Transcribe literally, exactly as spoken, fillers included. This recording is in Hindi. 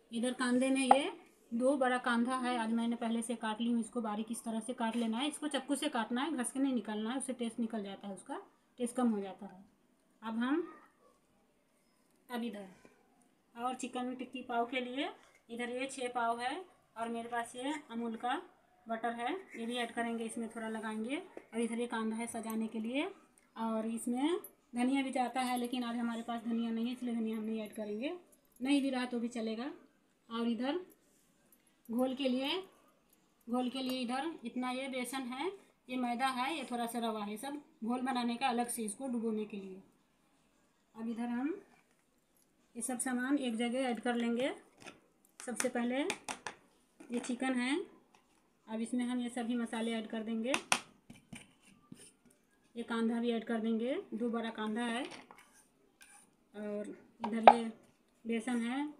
इधर कांदे में ये दो बड़ा कांदा है, आज मैंने पहले से काट ली हूँ। इसको बारीक इस तरह से काट लेना है। इसको चाकू से काटना है, घस के नहीं निकालना है, उससे टेस्ट निकल जाता है, उसका टेस्ट कम हो जाता है। अब हम अब इधर और चिकन टिक्की पाव के लिए इधर ये छः पाव है और मेरे पास ये अमूल का बटर है, ये भी ऐड करेंगे, इसमें थोड़ा लगाएंगे। और इधर ये कांदा है सजाने के लिए, और इसमें धनिया भी जाता है, लेकिन आज हमारे पास धनिया नहीं है, इसलिए धनिया हम नहीं ऐड करेंगे। नहीं भी रहा तो भी चलेगा। और इधर घोल के लिए घोल के लिए इधर इतना ये बेसन है, ये मैदा है, ये थोड़ा सा रवा है, सब घोल बनाने का अलग से इसको डुबोने के लिए। अब इधर हम ये सब सामान एक जगह ऐड कर लेंगे। सबसे पहले ये चिकन है, अब इसमें हम ये सभी मसाले ऐड कर देंगे। ये कांदा भी ऐड कर देंगे, दो बड़ा कांदा है। और इधर ये बेसन है,